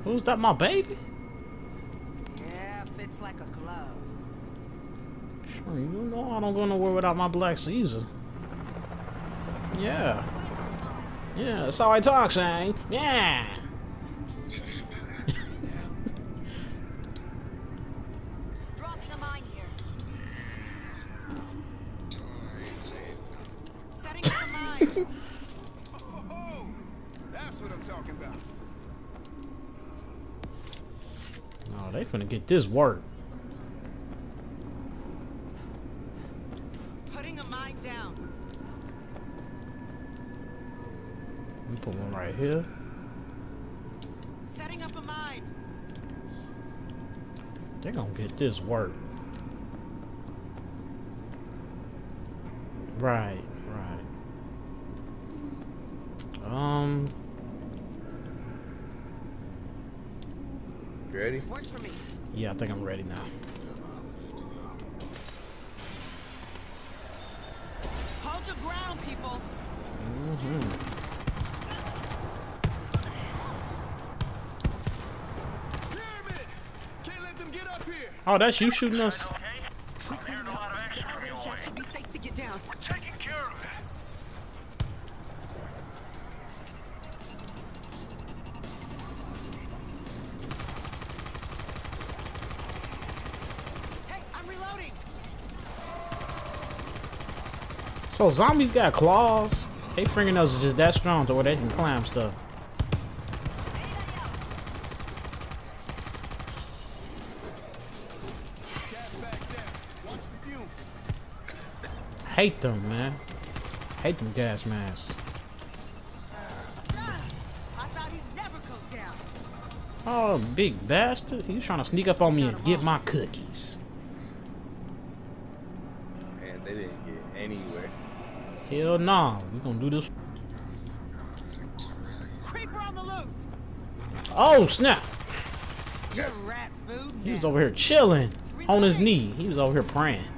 Who's that, my baby? Yeah, fits like a glove. Sure, you know I don't go nowhere without my Black Caesar. Yeah. Yeah, that's how I talk, Shane. Yeah. Dropping a mine here. Setting up a mine. Oh, that's what I'm talking about. Oh, they finna get this work. Putting a mine down. Let me put one right here. Setting up a mine. They're gonna get this work. Right, right. You ready? Works for me. Yeah, I think I'm ready now. Hold your ground, people. Pyramid! Can't let them get up here. Oh, that's you shooting us? Quickly enough. The elevator shaft should be safe to get down. We're taking care of it. Hey, I'm reloading. So zombies got claws. They fingernails are just that strong to where they can climb stuff. Gas back there. Watch the fume. Hate them, man. Hate them gas masks. I thought he'd never go down. Oh, big bastard. He's trying to sneak up on me and get my cookies. Man, they didn't get anywhere. Hell nah. We gonna do this. Creeper on the loose. Oh, snap. You're rat food. He was over here chilling on his knee. He was over here praying.